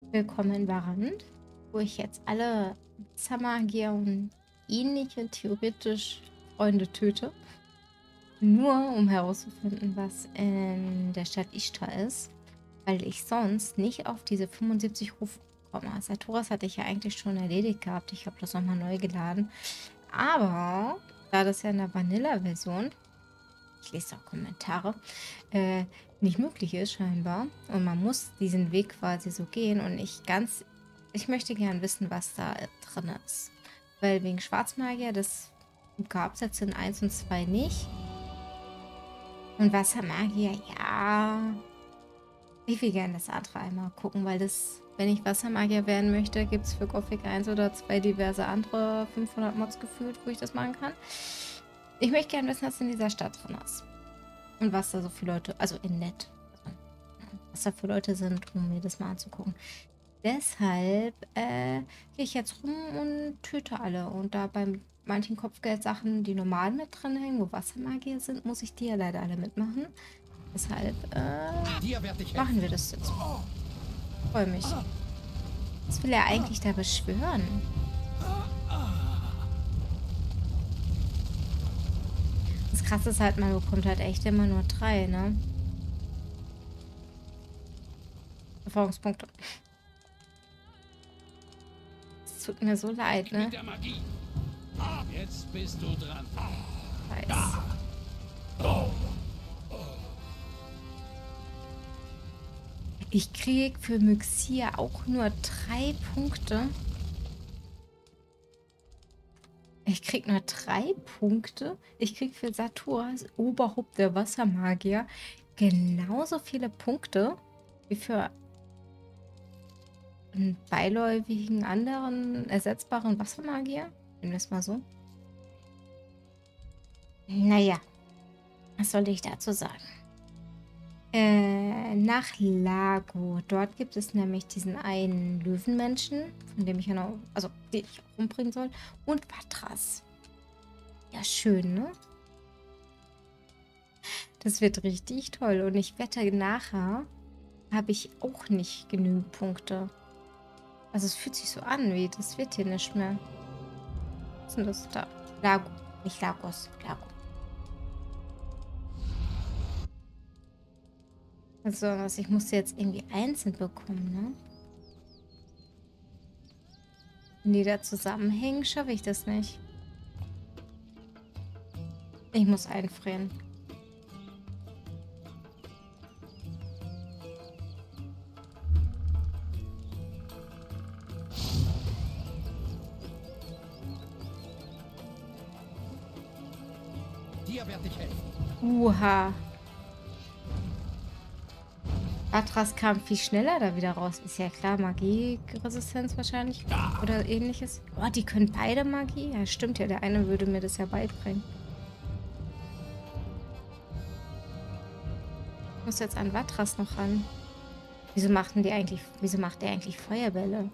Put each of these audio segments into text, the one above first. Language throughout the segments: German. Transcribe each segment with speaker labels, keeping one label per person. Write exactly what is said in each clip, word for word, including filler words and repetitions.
Speaker 1: Willkommen in Varant, wo ich jetzt alle Wassermagier und ähnliche theoretisch Freunde töte. Nur um herauszufinden, was in der Stadt Ishtar ist, weil ich sonst nicht auf diese fünfundsiebzig Rufe komme. Saturas hatte ich ja eigentlich schon erledigt gehabt. Ich habe das nochmal neu geladen. Aber da das ja in der Vanilla-Version, ich lese auch Kommentare, äh, nicht möglich ist scheinbar und man muss diesen Weg quasi so gehen und ich ganz, ich möchte gern wissen, was da drin ist. Weil wegen Schwarzmagier, das gab es jetzt in eins und zwei nicht. Und Wassermagier, ja. Ich will gerne das andere einmal gucken, weil das, wenn ich Wassermagier werden möchte, gibt es für Gothic eins oder zwei diverse andere fünfhundert Mods gefühlt, wo ich das machen kann. Ich möchte gerne wissen, was in dieser Stadt drin ist. Und was da so viele Leute, also in nett, also, was da für Leute sind, um mir das mal anzugucken. Deshalb äh, gehe ich jetzt rum und töte alle. Und da bei manchen Kopfgeldsachen, die normal mit drin hängen, wo Wassermagier sind, muss ich die ja leider alle mitmachen. Deshalb äh, machen wir das jetzt. Freue mich. Was will er eigentlich da beschwören? Das Krasse ist halt, man bekommt halt echt immer nur drei, ne? Erfahrungspunkte. Es tut mir so leid, ne?
Speaker 2: Jetzt bist du dran.
Speaker 1: Weiß. Ich krieg für Myxia auch nur drei Punkte. Ich krieg nur drei Punkte. Ich krieg für Saturas, Oberhaupt der Wassermagier, genauso viele Punkte wie für einen beiläufigen anderen ersetzbaren Wassermagier. Nehmen wir es mal so. Naja, was soll ich dazu sagen? Äh, nach Lago. Dort gibt es nämlich diesen einen Löwenmenschen, von dem ich ja noch, also den ich auch umbringen soll. Und Vatras. Ja, schön, ne? Das wird richtig toll. Und ich wette, nachher habe ich auch nicht genügend Punkte. Also es fühlt sich so an, wie das wird hier nicht mehr. Was ist denn das da? Lago. Nicht Lagos. Lago. Also, was ich musste jetzt irgendwie einzeln bekommen, ne? Wenn die da zusammenhängen, schaffe ich das nicht. Ich muss einfrieren.
Speaker 2: Dir werde ich helfen.
Speaker 1: Uha. Atras kam viel schneller da wieder raus. Ist ja klar, Magieresistenz wahrscheinlich. Oder ähnliches. Oh, die können beide Magie. Ja, stimmt ja. Der eine würde mir das ja beibringen. Ich muss jetzt an Vatras noch ran. Wieso machten die eigentlich, wieso macht der eigentlich Feuerbälle?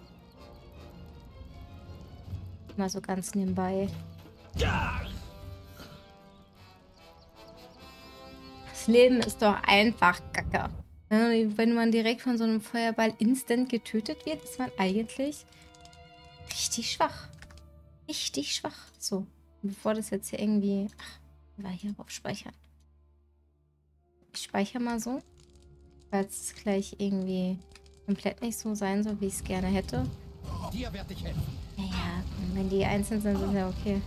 Speaker 1: Mal so ganz nebenbei. Das Leben ist doch einfach Kacke. Wenn man direkt von so einem Feuerball instant getötet wird, ist man eigentlich richtig schwach. Richtig schwach. So, bevor das jetzt hier irgendwie... Ach, war hier auf Speichern. Ich speichere mal so, falls es gleich irgendwie komplett nicht so sein soll, wie ich es gerne hätte.
Speaker 2: Dir werde ich helfen.
Speaker 1: Naja, wenn die einzeln sind, ist ja okay.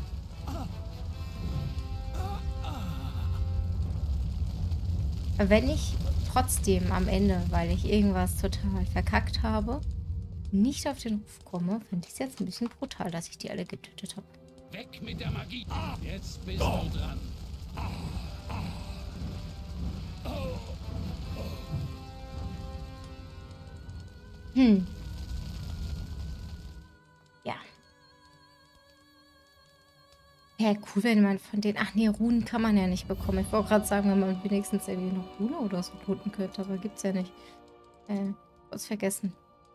Speaker 1: Aber wenn ich trotzdem am Ende, weil ich irgendwas total verkackt habe, nicht auf den Ruf komme, finde ich es jetzt ein bisschen brutal, dass ich die alle getötet habe.
Speaker 2: Weg mit der Magie. Jetzt bist du dran.
Speaker 1: Hm. Ja. Ja, cool, wenn man von den... Ach nee, Runen kann man ja nicht bekommen. Ich wollte gerade sagen, wenn man wenigstens irgendwie noch Rune oder so toten könnte, aber gibt's ja nicht. Äh, was vergessen.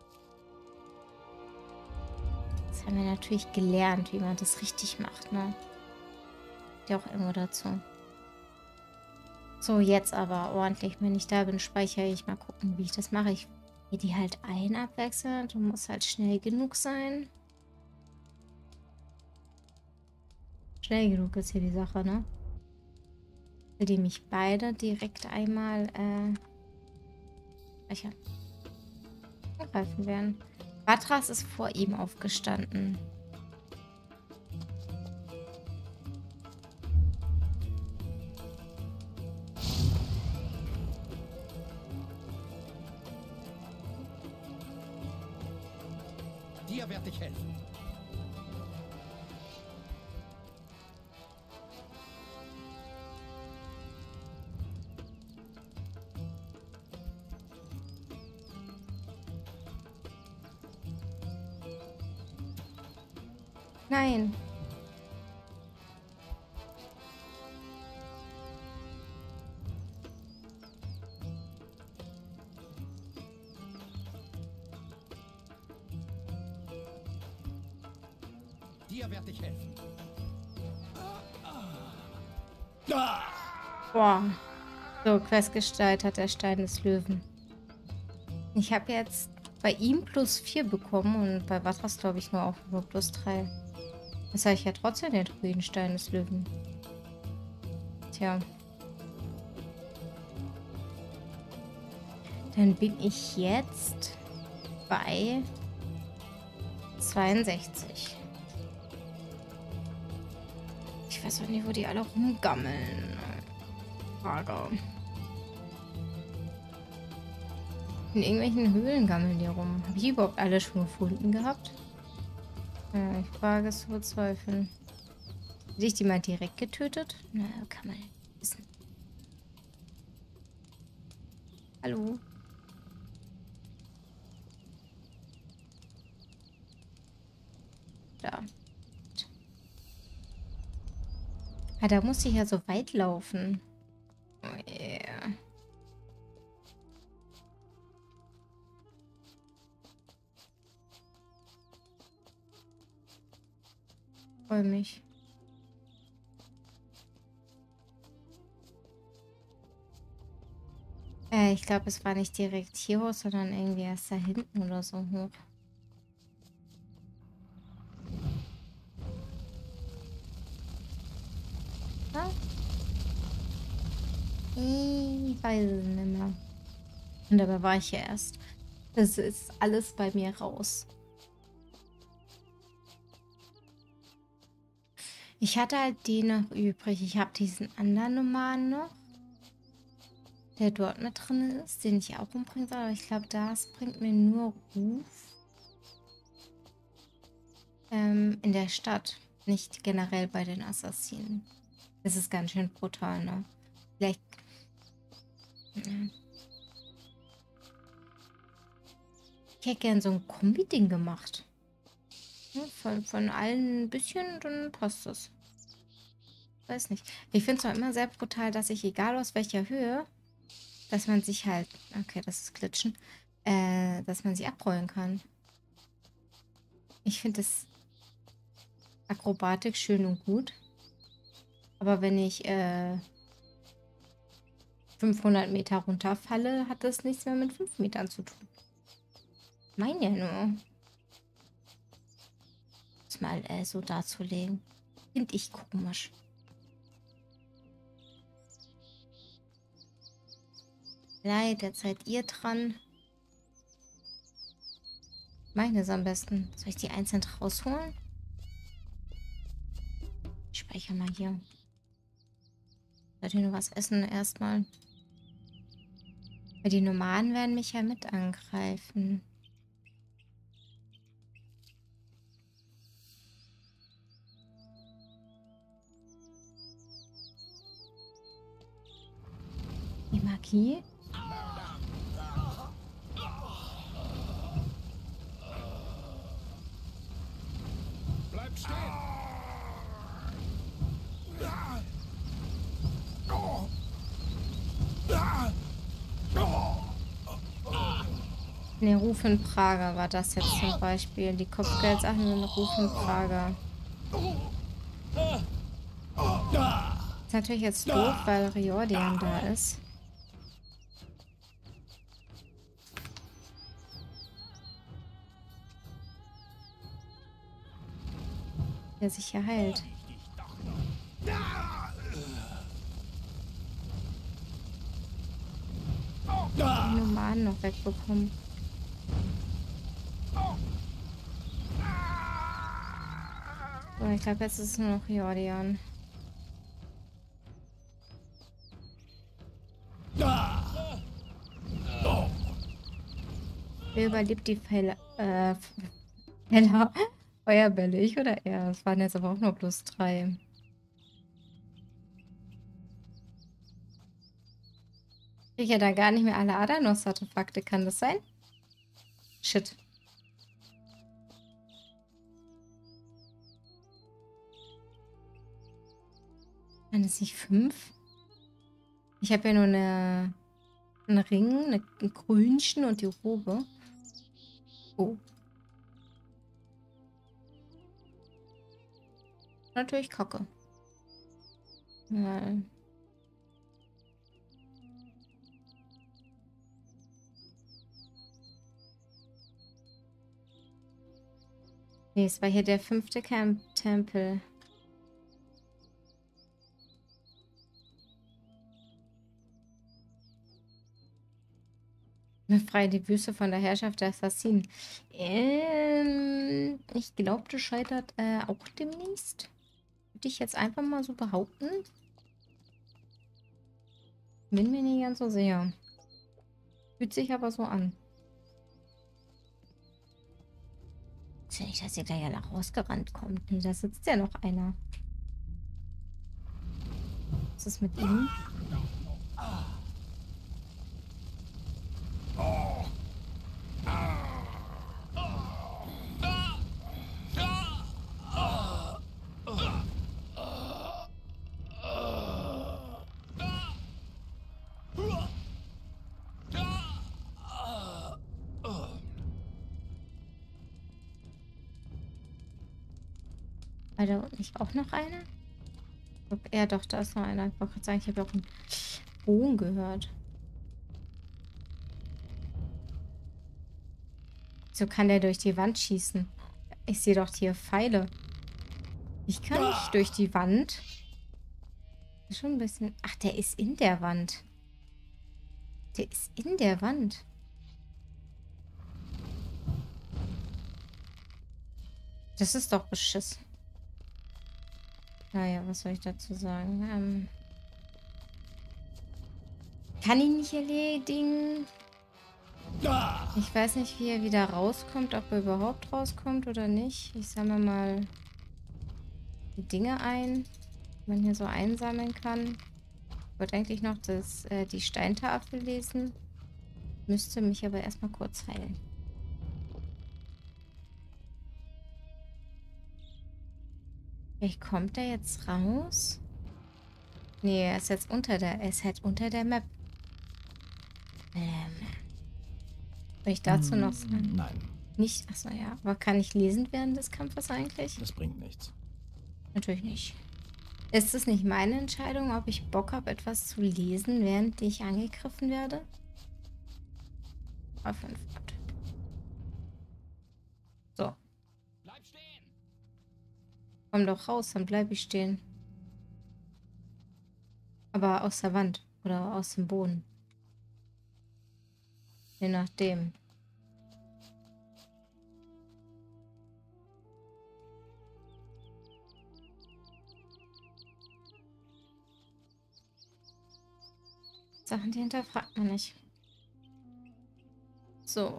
Speaker 1: Das haben wir natürlich gelernt, wie man das richtig macht, ne? Ja auch irgendwo dazu. So, jetzt aber ordentlich. Wenn ich da bin, speichere ich. Mal gucken, wie ich das mache. Ich Hier die halt ein abwechseln. Du musst halt schnell genug sein. Schnell genug ist hier die Sache, ne? Will die mich beide direkt einmal äh, angreifen werden. Vatras ist vor ihm aufgestanden.
Speaker 2: Dir werde ich helfen.
Speaker 1: Nein.
Speaker 2: Dir werde ich helfen.
Speaker 1: Boah. So, Questgestalt hat der Stein des Löwen. Ich habe jetzt bei ihm plus vier bekommen und bei Vatras glaube ich nur auch nur plus drei. Das habe ich ja trotzdem den Druidenstein des Löwen. Tja. Dann bin ich jetzt bei zweiundsechzig. Ich weiß auch nicht, wo die alle rumgammeln. Frage. In irgendwelchen Höhlen gammeln die rum. Habe ich überhaupt alle schon gefunden gehabt? Ja, ich wage es zu bezweifeln. Hätte ich die mal direkt getötet? Na, kann man nicht wissen. Hallo? Da. Ah, da muss ich ja so weit laufen. Oh yeah. Freue mich. Äh, ich glaube, es war nicht direkt hier hoch, sondern irgendwie erst da hinten oder so hoch. Ja? Ich weiß es nicht mehr. Und dabei war ich ja erst. Das ist alles bei mir raus. Ich hatte halt den noch übrig. Ich habe diesen anderen Nomaden noch, der dort mit drin ist, den ich auch umbringen soll. Aber ich glaube, das bringt mir nur Ruf. Ähm, in der Stadt. Nicht generell bei den Assassinen. Das ist ganz schön brutal, ne? Vielleicht... Ja. Ich hätte gern so ein Kombi-Ding gemacht. Ja, von, von allen ein bisschen, dann passt das. Weiß nicht. Ich finde es auch immer sehr brutal, dass ich, egal aus welcher Höhe, dass man sich halt... Okay, das ist Glitschen. Äh, dass man sich abrollen kann. Ich finde das Akrobatik schön und gut. Aber wenn ich äh, fünfhundert Meter runterfalle, hat das nichts mehr mit fünf Metern zu tun. Mein ja nur. Das mal äh, so darzulegen. Finde ich komisch. Leid, jetzt seid ihr dran. Meines am besten. Soll ich die einzeln rausholen? Ich speichere mal hier. Sollte ich nur was essen erstmal? Weil die Nomaden werden mich ja mit angreifen. Die Magie?
Speaker 2: Bleib stehen!
Speaker 1: Ne, Ruf in Prager war das jetzt zum Beispiel. Die Kopfgeldsachen sind Ruf in Prager. Ist natürlich jetzt doof, weil Riordan da ist. der sich hier heilt. Die Nomaden noch wegbekommen. So, ich glaube, jetzt ist es nur noch Jordian. Wer überlebt die Fälle? Äh, Fälle? Feuerbälle, ich oder er? Es waren jetzt aber auch nur plus drei. Ich ja da gar nicht mehr alle Adanos-Artefakte, kann das sein? Shit. Waren es nicht fünf? Ich habe ja nur eine, einen Ring, eine, ein Krönchen und die Robe. Oh. Natürlich Kacke. Ja. Nee, es war hier der fünfte Camp-Tempel. Befreie die Wüste von der Herrschaft der Assassinen. Ähm, ich glaube, das scheitert äh, auch demnächst. Würde ich jetzt einfach mal so behaupten. Bin mir nicht ganz so sicher. Fühlt sich aber so an. Ist ja nicht, dass hier gleich alle rausgerannt kommt. Nee, da sitzt ja noch einer. Was ist mit ihm? War da unten nicht auch noch einer? Ja, doch, da ist noch einer. Ich wollte gerade sagen, ich habe ja auch einen Bogen gehört. So kann der durch die Wand schießen. Ich sehe doch hier Pfeile. Ich kann nicht durch die Wand. Ist schon ein bisschen... Ach, der ist in der Wand. Der ist in der Wand. Das ist doch Beschiss. Naja, was soll ich dazu sagen? Ähm, kann ihn nicht erledigen. Ich weiß nicht, wie er wieder rauskommt, ob er überhaupt rauskommt oder nicht. Ich sammle mal die Dinge ein, die man hier so einsammeln kann. Ich wollte eigentlich noch das, äh, die Steintafel lesen. Müsste mich aber erstmal kurz heilen. Vielleicht kommt er jetzt raus? Nee, er ist jetzt unter der, er ist halt unter der Map. Ähm. Soll ich dazu noch sagen?
Speaker 3: Nein.
Speaker 1: Nicht? Achso, ja. Aber kann ich lesen während des Kampfes eigentlich?
Speaker 3: Das bringt nichts.
Speaker 1: Natürlich nicht. Ist es nicht meine Entscheidung, ob ich Bock habe, etwas zu lesen, während ich angegriffen werde? Auf jeden Fall. So.
Speaker 2: Bleib stehen!
Speaker 1: Komm doch raus, dann bleibe ich stehen. Aber aus der Wand oder aus dem Boden. Je nachdem. Sachen, die hinterfragt man nicht. So.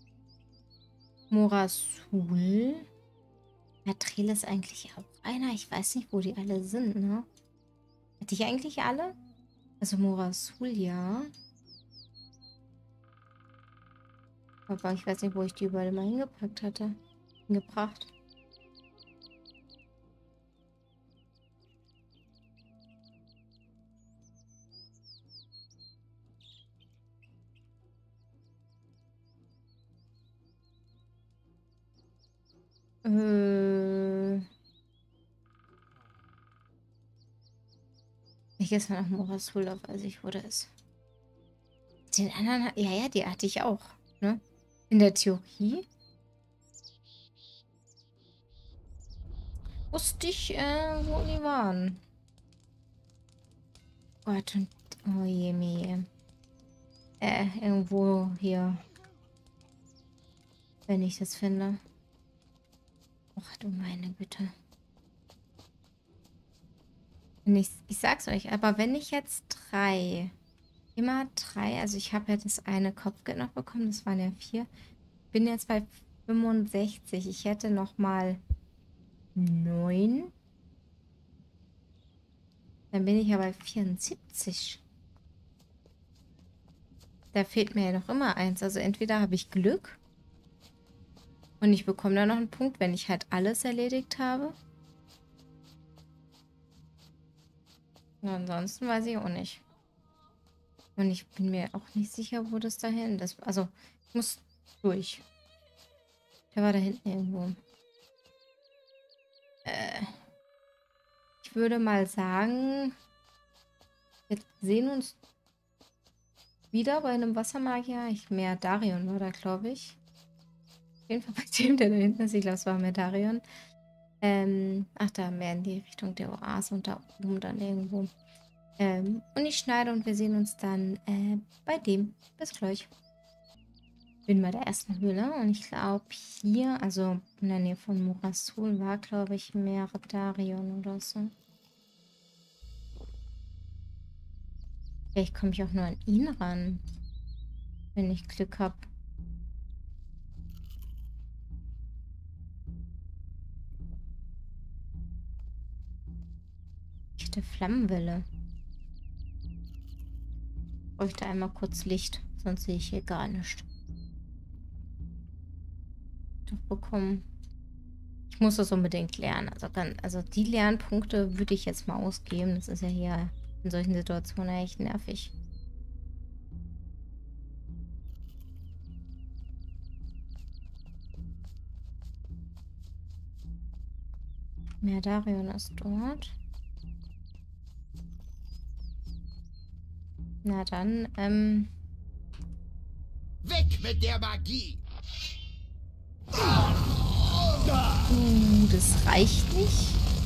Speaker 1: Morasul. Matril ist eigentlich auch einer. Ich weiß nicht, wo die alle sind, ne? Hatte ich eigentlich alle? Also Morasul, ja. Aber ich weiß nicht, wo ich die überall mal hingepackt hatte. Hingebracht. Äh. Ich gehe jetzt mal nach Morasul, da weiß ich, wo der ist. Den anderen, ja, ja, die hatte ich auch, ne? In der Theorie. Wusste ich, äh, wo die waren. Gott, und... Oh je, mir. Äh, irgendwo hier. Wenn ich das finde. Ach du meine Güte. Wenn ich, ich sag's euch, aber wenn ich jetzt drei, immer drei, also ich habe ja das eine Kopfgeld noch bekommen, das waren ja vier. Bin jetzt bei fünfundsechzig. Ich hätte noch mal neun. Dann bin ich ja bei vierundsiebzig. Da fehlt mir ja noch immer eins. Also entweder habe ich Glück und ich bekomme da noch einen Punkt, wenn ich halt alles erledigt habe. Und ansonsten weiß ich auch nicht. Und ich bin mir auch nicht sicher, wo das dahin ist. Also, ich muss durch. Der war da hinten irgendwo. Äh, ich würde mal sagen, wir sehen uns wieder bei einem Wassermagier. Ich, Merdarion war da, glaube ich. Auf jeden Fall bei dem, der da hinten ist. Ich glaube, es war Merdarion. Ähm, ach, da mehr in die Richtung der Oase und da oben dann irgendwo. Ähm, und ich schneide und wir sehen uns dann äh, bei dem. Bis gleich. Bin bei der ersten Höhle und ich glaube hier, also in der Nähe von Morasul war, glaube ich, Merdarion oder so. Vielleicht komme ich auch nur an ihn ran, wenn ich Glück habe. Echte Flammenwelle. Ich bräuchte einmal kurz Licht, sonst sehe ich hier gar nichts. Doch bekommen. Ich muss das unbedingt lernen. Also, ganz, also die Lernpunkte würde ich jetzt mal ausgeben. Das ist ja hier in solchen Situationen echt nervig. Merdarion ist dort. Na dann, ähm...
Speaker 2: Weg mit der Magie!
Speaker 1: Uh, das reicht nicht.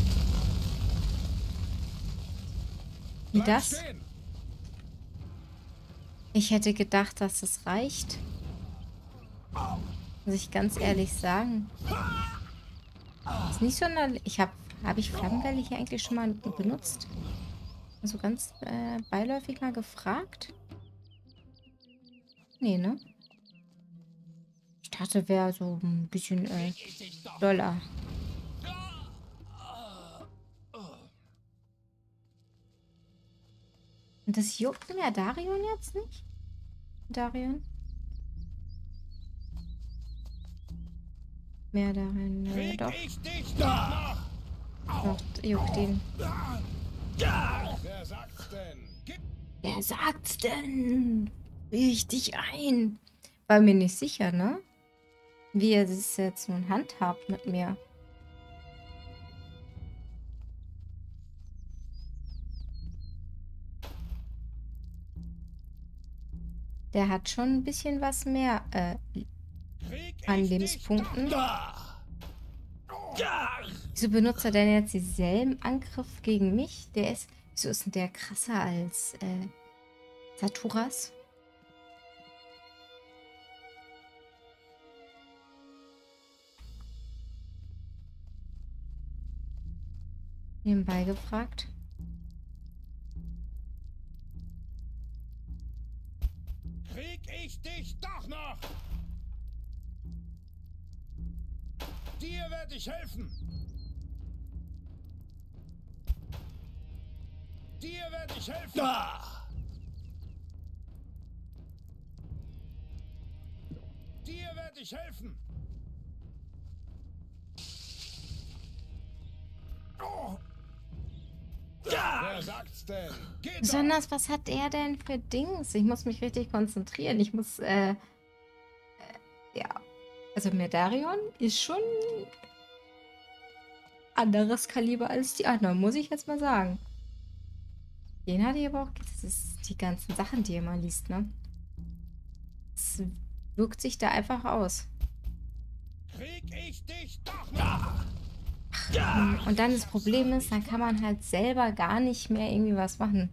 Speaker 1: Wie
Speaker 2: Bleib
Speaker 1: das?
Speaker 2: stehen!
Speaker 1: Ich hätte gedacht, dass das reicht. Muss ich ganz ehrlich sagen. Ist nicht sonderlich. Ich habe... Habe ich Flammenwelle hier eigentlich schon mal benutzt? Also ganz äh, beiläufig mal gefragt? Nee, ne? Ich dachte, wäre so ein bisschen äh, doller. Und das juckt mir Darion jetzt nicht? Darion? Mehr darin. Äh, doch.
Speaker 2: Ich dich doch noch!
Speaker 1: Doch, juckt ihn.
Speaker 2: Wer sagt's denn? Gib
Speaker 1: Wer sagt's denn? Richtig ein. War mir nicht sicher, ne? Wie er es jetzt nun handhabt mit mir. Der hat schon ein bisschen was mehr äh, an Lebenspunkten. Wieso benutzt er denn jetzt denselben Angriff gegen mich? Der ist. Wieso ist denn der krasser als äh, Saturas? Nebenbei gefragt.
Speaker 2: Krieg ich dich doch noch! Dir werde ich helfen! Dir werde ich helfen! Da! Dir werde ich helfen! Oh. Wer sagt's denn? Geht
Speaker 1: Besonders, was hat er denn für Dings? Ich muss mich richtig konzentrieren. Ich muss, äh, äh ja. Also Merdarion ist schon anderes Kaliber als die anderen, muss ich jetzt mal sagen. Den hatte ich aber auch, das ist die ganzen Sachen, die ihr mal liest, ne? Es wirkt sich da einfach aus.
Speaker 2: Krieg ich dich doch noch!
Speaker 1: Ach, Und dann das Problem ist, dann kann man halt selber gar nicht mehr irgendwie was machen.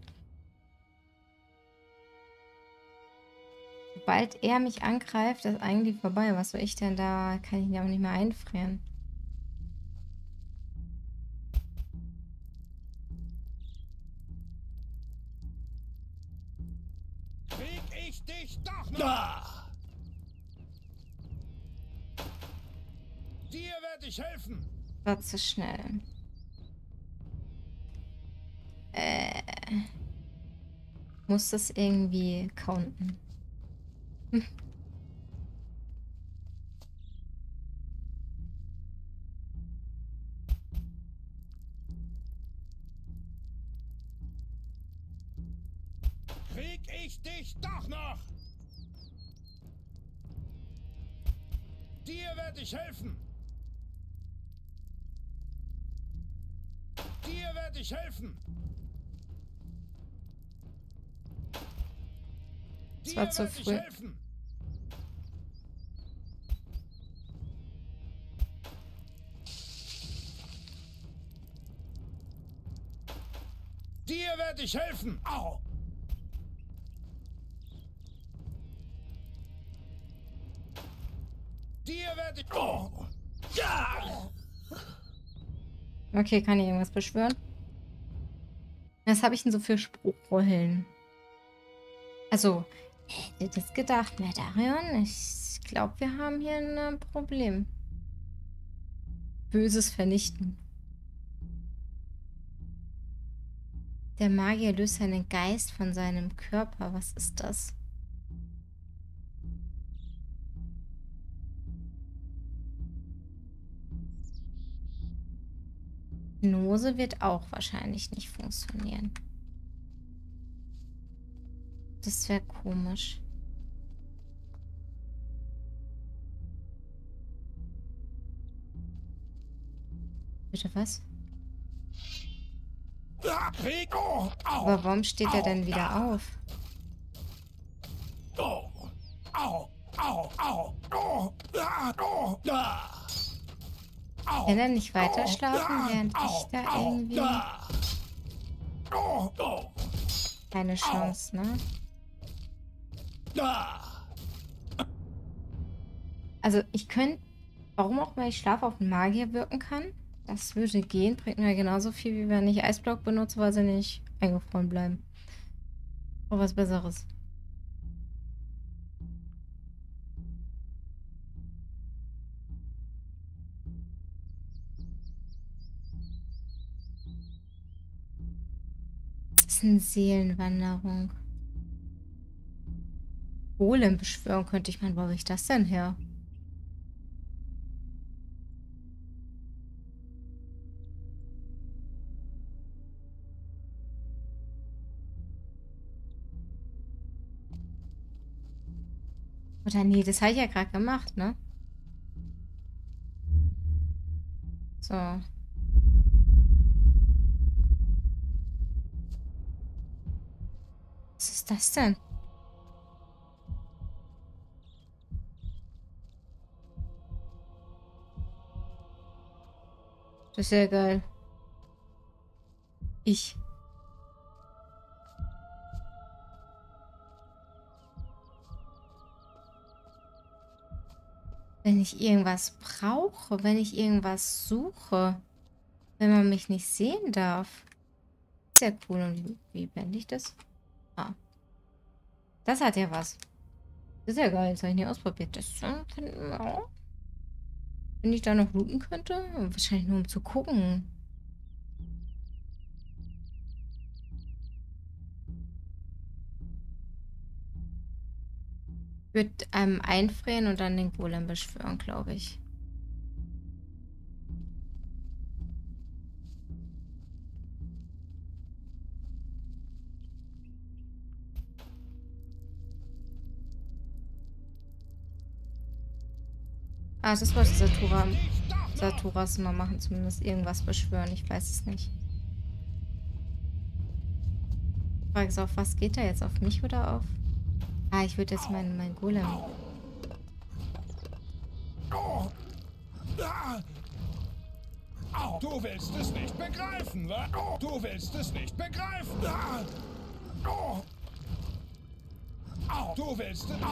Speaker 1: Sobald er mich angreift, ist eigentlich vorbei. Was soll ich denn da? Kann ich ihn ja auch nicht mehr einfrieren.
Speaker 2: Krieg ich dich doch noch! Ah. Dir werde ich helfen!
Speaker 1: War zu schnell. Äh. Muss das irgendwie counten? Hm.
Speaker 2: Krieg ich dich doch noch! Dir werde ich helfen! Dir werde ich helfen!
Speaker 1: Das war zu früh.
Speaker 2: Dir werde ich helfen! Au! Dir werde ich... Oh. Ja!
Speaker 1: Okay, kann ich irgendwas beschwören? Was habe ich denn so für Spruchrollen? Also, hätte das gedacht, Medarion? Ich glaube, wir haben hier ein Problem. Böses vernichten. Der Magier löst seinen Geist von seinem Körper. Was ist das? Hypnose wird auch wahrscheinlich nicht funktionieren. Das wäre komisch. Bitte was? Aber warum steht er denn wieder auf? Kann er nicht weiter schlafen, während ich da irgendwie... Keine Chance, ne? Also ich könnte... Warum auch immer ich Schlaf auf den Magier wirken kann? Das würde gehen, bringt mir genauso viel, wie wenn ich Eisblock benutze, weil sie nicht eingefroren bleiben. Oh, was Besseres. Das ist eine Seelenwanderung. Golem beschwören könnte ich mal. Wo habe ich das denn her? Oder nee, das habe ich ja gerade gemacht, ne? So. Was ist das denn? Das ist ja geil. Ich. Wenn ich irgendwas brauche, wenn ich irgendwas suche, wenn man mich nicht sehen darf. Sehr cool. Und wie, wie blende ich das? Ah. Das hat ja was. Das ist ja geil. Das habe ich nie ausprobiert. Das ja, wenn ich da noch looten könnte? Wahrscheinlich nur um zu gucken. Ich würde einem einfrieren und dann den Golem beschwören, glaube ich. Ah, das wollte Satura, Saturas mal machen, zumindest irgendwas beschwören. Ich weiß es nicht. Die Frage ist, auf was geht er jetzt? Auf mich oder auf... Ah, ich würde jetzt meinen mein Golem...
Speaker 2: Du willst es nicht begreifen, wa? Du willst es nicht begreifen. Du willst es...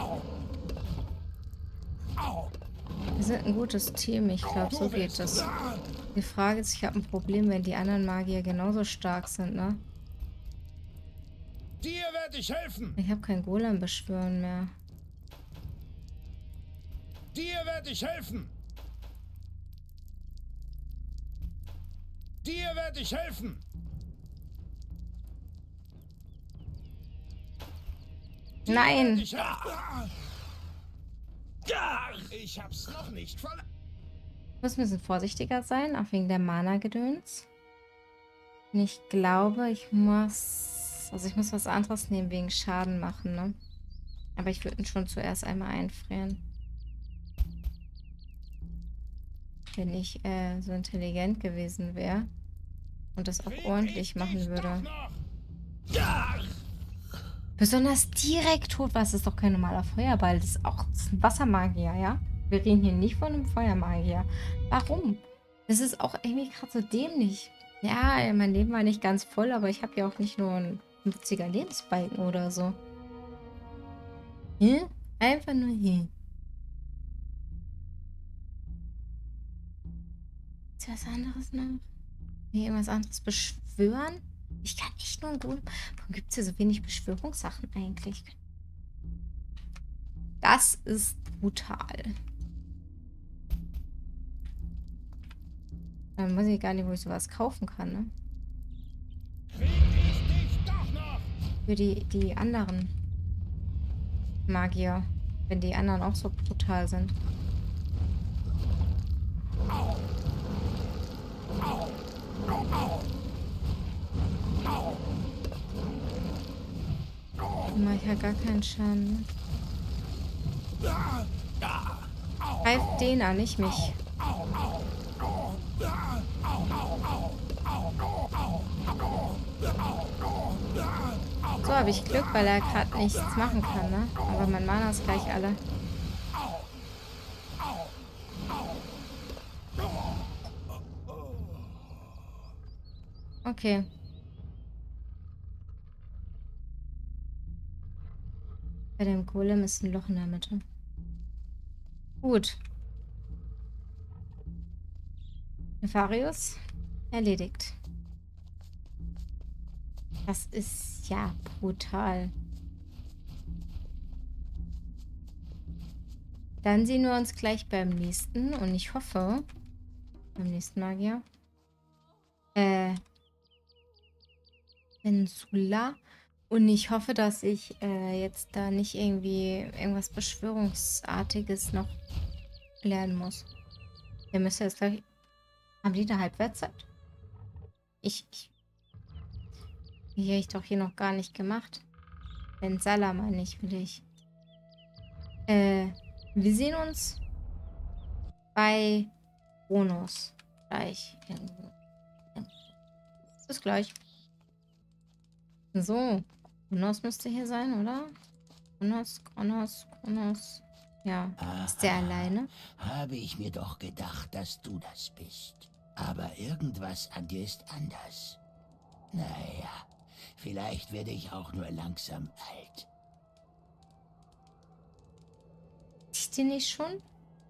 Speaker 1: Wir sind ein gutes Team, ich glaube, so geht es. Die Frage ist, ich habe ein Problem, wenn die anderen Magier genauso stark sind, ne?
Speaker 2: Dir werde ich helfen.
Speaker 1: Ich habe kein Golem beschwören mehr.
Speaker 2: Dir werde ich helfen. Dir werde ich helfen. Dir
Speaker 1: Nein!
Speaker 2: werde Ich, ich hab's noch nicht verlassen.
Speaker 1: Ich muss ein bisschen vorsichtiger sein, auch wegen der Mana-Gedöns. Und ich glaube, ich muss... Also ich muss was anderes nehmen, wegen Schaden machen, ne? Aber ich würde ihn schon zuerst einmal einfrieren. Wenn ich äh, so intelligent gewesen wäre und das auch ordentlich machen würde. Besonders direkt tot, was ist doch kein normaler Feuerball. Das ist auch das ist ein Wassermagier, ja? Wir reden hier nicht von einem Feuermagier. Warum? Das ist auch irgendwie gerade so dämlich. Ja, mein Leben war nicht ganz voll, aber ich habe ja auch nicht nur einen fünfziger Lebensbalken oder so. Hier? Einfach nur hier. Ist was anderes noch? Nee, irgendwas anderes beschwören? Ich kann echt nur ein Golem. Warum gibt es hier so wenig Beschwörungssachen eigentlich? Das ist brutal. Dann weiß ich gar nicht, wo ich sowas kaufen kann, ne?
Speaker 2: Krieg ich dich doch noch.
Speaker 1: Für die, die anderen Magier. Wenn die anderen auch so brutal sind. Die mache ich ja gar keinen Schaden. Greif den an, nicht mich. So habe ich Glück, weil er gerade nichts machen kann, ne? Aber mein Mana ist gleich alle. Okay. Bei dem Golem ist ein Loch in der Mitte. Gut. Nefarius erledigt. Das ist ja brutal. Dann sehen wir uns gleich beim nächsten und ich hoffe, beim nächsten Magier, äh, Peninsula. Und ich hoffe, dass ich äh, jetzt da nicht irgendwie irgendwas Beschwörungsartiges noch lernen muss. Der müsste jetzt gleich... Haben die eine Halbwertszeit? Ich... ich die habe ich doch hier noch gar nicht gemacht. Den Salah meine ich, will ich. Äh, wir sehen uns bei Kronos gleich. Bis gleich. So, Kronos müsste hier sein, oder? Kronos, Kronos, Kronos. Ja, ist der alleine?
Speaker 3: Habe ich mir doch gedacht, dass du das bist. Aber irgendwas an dir ist anders. Naja, vielleicht werde ich auch nur langsam alt.
Speaker 1: Ich den nicht schon?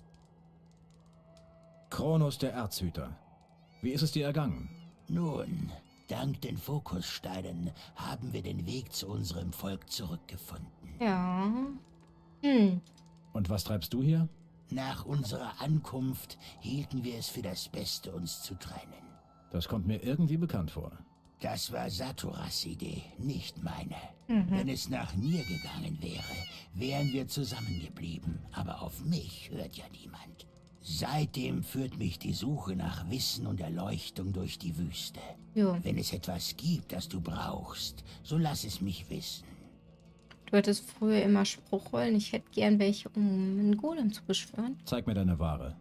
Speaker 4: Kronos der Erzhüter. Wie ist es dir ergangen?
Speaker 3: Nun, dank den Fokussteinen haben wir den Weg zu unserem Volk zurückgefunden.
Speaker 1: Ja. Hm.
Speaker 4: Und was treibst du hier?
Speaker 3: Nach unserer Ankunft hielten wir es für das Beste, uns zu trennen.
Speaker 4: Das kommt mir irgendwie bekannt vor.
Speaker 3: Das war Saturas Idee, nicht meine.
Speaker 1: Mhm.
Speaker 3: Wenn es nach mir gegangen wäre, wären wir zusammengeblieben. Aber auf mich hört ja niemand. Seitdem führt mich die Suche nach Wissen und Erleuchtung durch die Wüste.
Speaker 1: Jo.
Speaker 3: Wenn es etwas gibt, das du brauchst, so lass es mich wissen.
Speaker 1: Du hattest früher immer Spruchrollen. Ich hätte gern welche, um einen Golem zu beschwören.
Speaker 4: Zeig mir deine Ware.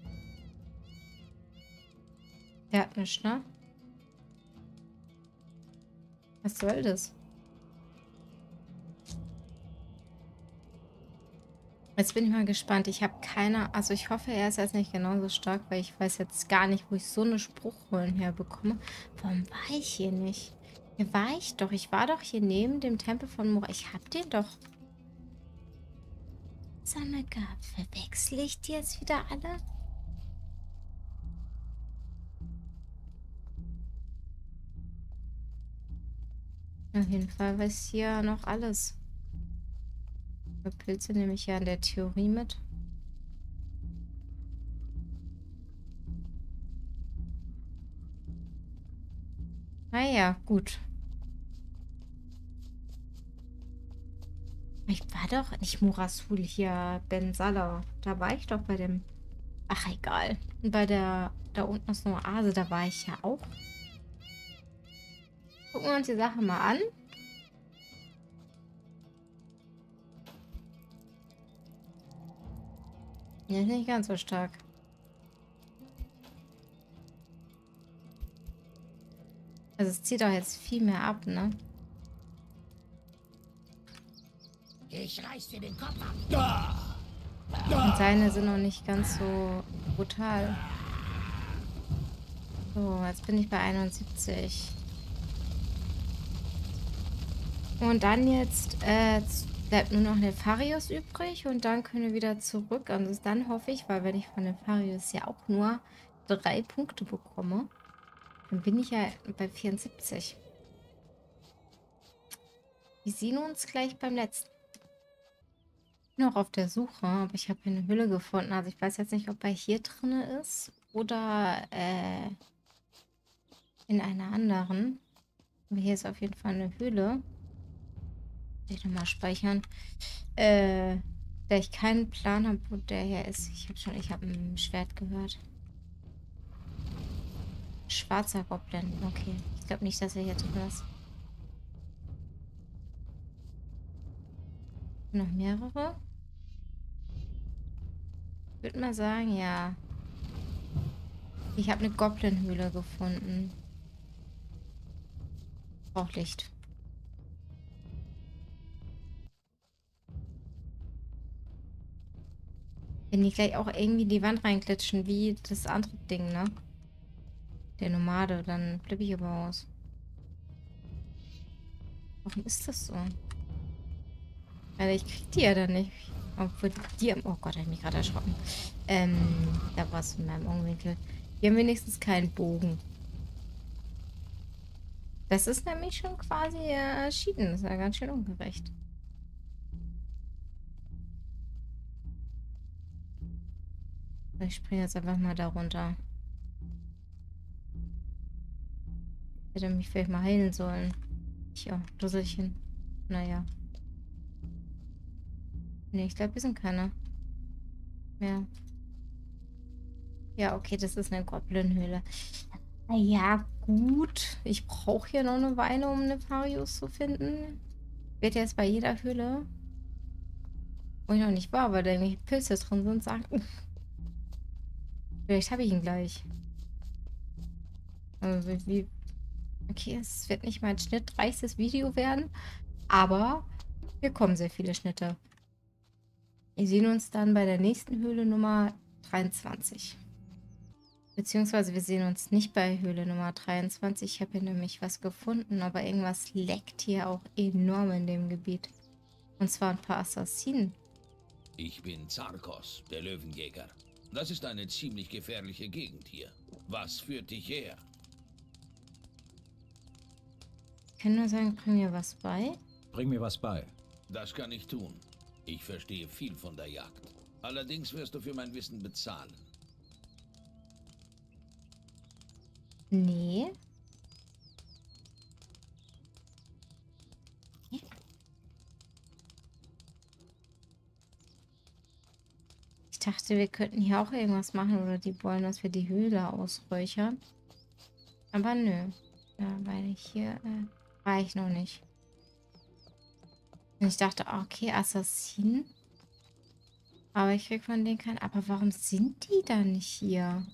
Speaker 1: Der hat nichts, ne? Was soll das? Jetzt bin ich mal gespannt. Ich habe keine, also ich hoffe, er ist jetzt nicht genauso stark, weil ich weiß jetzt gar nicht, wo ich so eine Spruchrollen herbekomme. Warum war ich hier nicht? Hier war ich doch. Ich war doch hier neben dem Tempel von Mora. Ich hab den doch. Sag mal, Gab, verwechsel ich die jetzt wieder alle? Auf jeden Fall weiß hier noch alles. Pilze nehme ich ja in der Theorie mit. Naja, gut. Ich war doch nicht Murasul hier, Ben Salah. Da war ich doch bei dem... Ach, egal. Und bei der... Da unten ist eine Oase, da war ich ja auch. Gucken wir uns die Sache mal an. Ja, ist nicht ganz so stark. Also es zieht doch jetzt viel mehr ab, ne?
Speaker 3: Ich reiß dir den Kopf ab.
Speaker 1: Und seine sind noch nicht ganz so brutal. So, jetzt bin ich bei einundsiebzig. Und dann jetzt äh, bleibt nur noch Nefarius übrig und dann können wir wieder zurück. Und dann hoffe ich, weil wenn ich von Nefarius ja auch nur drei Punkte bekomme, dann bin ich ja bei vierundsiebzig. Wir sehen uns gleich beim letzten. Ich bin noch auf der Suche, aber ich habe hier eine Hülle gefunden. Also ich weiß jetzt nicht, ob er hier drin ist oder äh, in einer anderen. Aber hier ist auf jeden Fall eine Höhle. Ich nochmal speichern. Äh, da ich keinen Plan habe, wo der hier ist. Ich habe schon, ich habe ein Schwert gehört. Schwarzer Goblin. Okay. Ich glaube nicht, dass er hier drin ist. Noch mehrere? Ich würde mal sagen, ja. Ich habe eine Goblin-Höhle gefunden. Braucht Licht. Wenn die gleich auch irgendwie in die Wand reinklitschen, wie das andere Ding, ne? Der Nomade, dann flippe ich aber aus. Warum ist das so? Also ich krieg die ja dann nicht. Obwohl die... Oh Gott, hab ich mich gerade erschrocken. Ähm, da war es in meinem Augenwinkel. Die haben wenigstens keinen Bogen. Das ist nämlich schon quasi äh, erschienen. Das ist ja ganz schön ungerecht. Ich springe jetzt einfach mal da runter. Hätte mich vielleicht mal heilen sollen. Tja, Dusselchen. Naja. Nee, ich glaube, wir sind keine mehr. Ja, okay, das ist eine Goblin-Höhle. Naja, gut. Ich brauche hier noch eine Weile, um Nefarius zu finden. Wird jetzt bei jeder Höhle, wo ich noch nicht war, weil da irgendwie Pilze drin sind, sagen. Vielleicht habe ich ihn gleich. Also wie... Okay, es wird nicht mein schnittreichstes Video werden, aber hier kommen sehr viele Schnitte. Wir sehen uns dann bei der nächsten Höhle Nummer dreiundzwanzig. Beziehungsweise wir sehen uns nicht bei Höhle Nummer dreiundzwanzig. Ich habe hier nämlich was gefunden, aber irgendwas leckt hier auch enorm in dem Gebiet. Und zwar ein paar Assassinen.
Speaker 5: Ich bin Zarkos, der Löwenjäger. Das ist eine ziemlich gefährliche Gegend hier. Was führt dich her?
Speaker 1: Ich kann nur sagen, bring mir was bei.
Speaker 4: Bring mir was bei.
Speaker 5: Das kann ich tun. Ich verstehe viel von der Jagd. Allerdings wirst du für mein Wissen bezahlen.
Speaker 1: Nee. Ich dachte, wir könnten hier auch irgendwas machen oder die wollen, dass wir die Höhle ausräuchern. Aber nö. Ja, weil ich hier äh, war ich noch nicht. Und ich dachte, okay, Assassinen. Aber ich krieg von denen keinen. Aber warum sind die da nicht hier?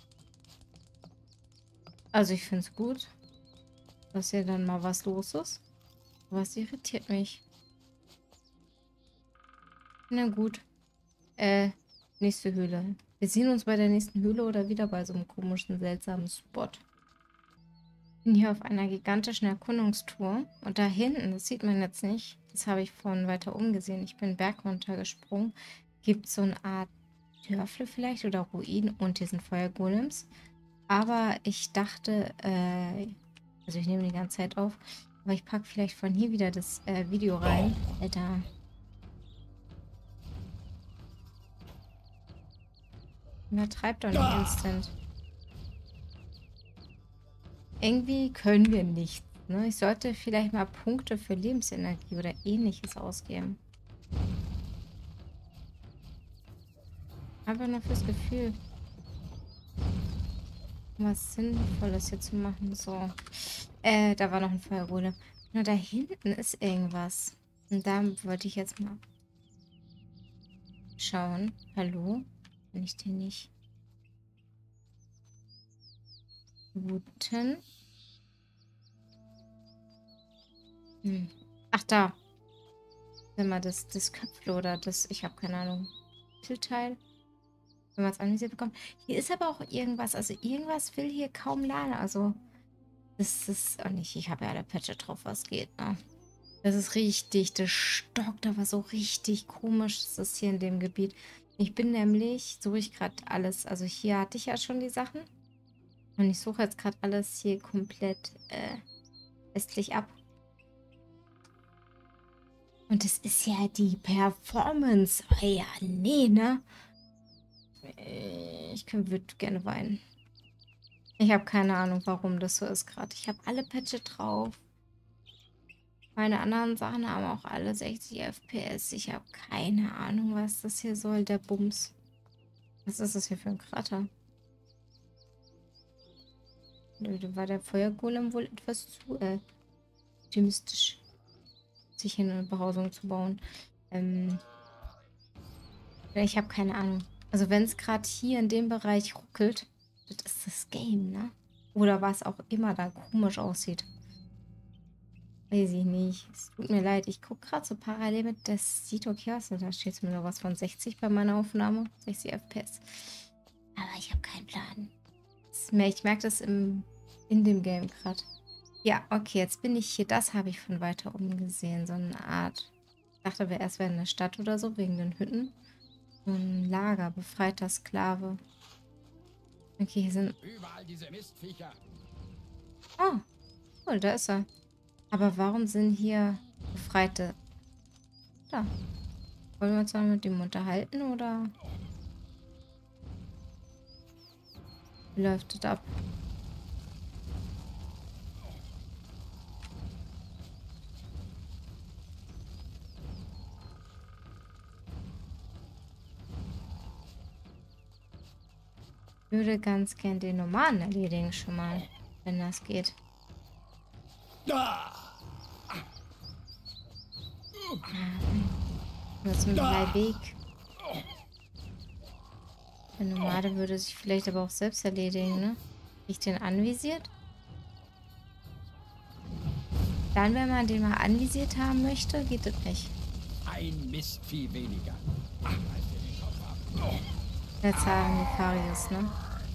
Speaker 1: Also ich finde es gut, dass hier dann mal was los ist. Was irritiert mich. Na gut. Äh, nächste Höhle. Wir sehen uns bei der nächsten Höhle oder wieder bei so einem komischen, seltsamen Spot. Ich bin hier auf einer gigantischen Erkundungstour. Und da hinten, das sieht man jetzt nicht, das habe ich von weiter oben gesehen. Ich bin Berg runtergesprungen. Gibt es so eine Art Dörfle vielleicht oder Ruinen und hier sind Feuergolems. Aber ich dachte, äh, also ich nehme die ganze Zeit auf, aber ich packe vielleicht von hier wieder das äh, Video rein. Alter. Übertreibt doch nicht instant. Irgendwie können wir nicht. Ne? Ich sollte vielleicht mal Punkte für Lebensenergie oder ähnliches ausgeben. Aber nur fürs Gefühl, was Sinnvolles hier zu machen. So. Äh, da war noch ein Feuergolem. Na, da hinten ist irgendwas. Und da wollte ich jetzt mal schauen. Hallo? Kann ich den nicht guten? Hm. Ach, da. Wenn man das, das Köpfle oder das, ich habe keine Ahnung, Teil, wenn man es anvisiert bekommt. Hier ist aber auch irgendwas, also irgendwas will hier kaum laden. Also, das ist auch nicht, ich habe ja alle Patche drauf, was geht, ne? Das ist richtig, das stockt aber so richtig komisch, das ist hier in dem Gebiet. Ich bin nämlich, suche ich gerade alles, also hier hatte ich ja schon die Sachen. Und ich suche jetzt gerade alles hier komplett äh, westlich ab. Und das ist ja die Performance. Oh ja, nee, ne? Ich würde gerne weinen. Ich habe keine Ahnung, warum das so ist gerade. Ich habe alle Patches drauf. Meine anderen Sachen haben auch alle sechzig F P S. Ich habe keine Ahnung, was das hier soll, der Bums. Was ist das hier für ein Krater? Da war der Feuergolem wohl etwas zu äh, optimistisch, sich hier eine Behausung zu bauen. Ähm, ich habe keine Ahnung. Also wenn es gerade hier in dem Bereich ruckelt, das ist das Game, ne? Oder was auch immer da komisch aussieht. Weiß ich nicht. Es tut mir leid. Ich gucke gerade so parallel mit. Das sieht okay aus. Da steht mir noch was von sechzig bei meiner Aufnahme. sechzig F P S. Aber ich habe keinen Plan. Ich merke das im, in dem Game gerade. Ja, okay. Jetzt bin ich hier. Das habe ich von weiter oben gesehen. So eine Art. Ich dachte, wir erst wäre eine Stadt oder so, wegen den Hütten. So ein Lager. Befreiter Sklave. Okay, hier sind...
Speaker 2: Überall diese Mistviecher.
Speaker 1: Oh, cool, da ist er. Aber warum sind hier Befreite? Da. Wollen wir uns mal mit ihm unterhalten, oder? Wie läuft das ab? Ich würde ganz gern den Nomaden erledigen schon mal, wenn das geht.
Speaker 2: Da!
Speaker 1: Das ist ein Weg. Der Nomade würde sich vielleicht aber auch selbst erledigen, ne? Ich den anvisiert? Dann, wenn man den mal anvisiert haben möchte, geht das nicht.
Speaker 2: Ein Mistvieh weniger. Ach, als wir den Kopf haben.
Speaker 1: Der Zarenifarius, ne?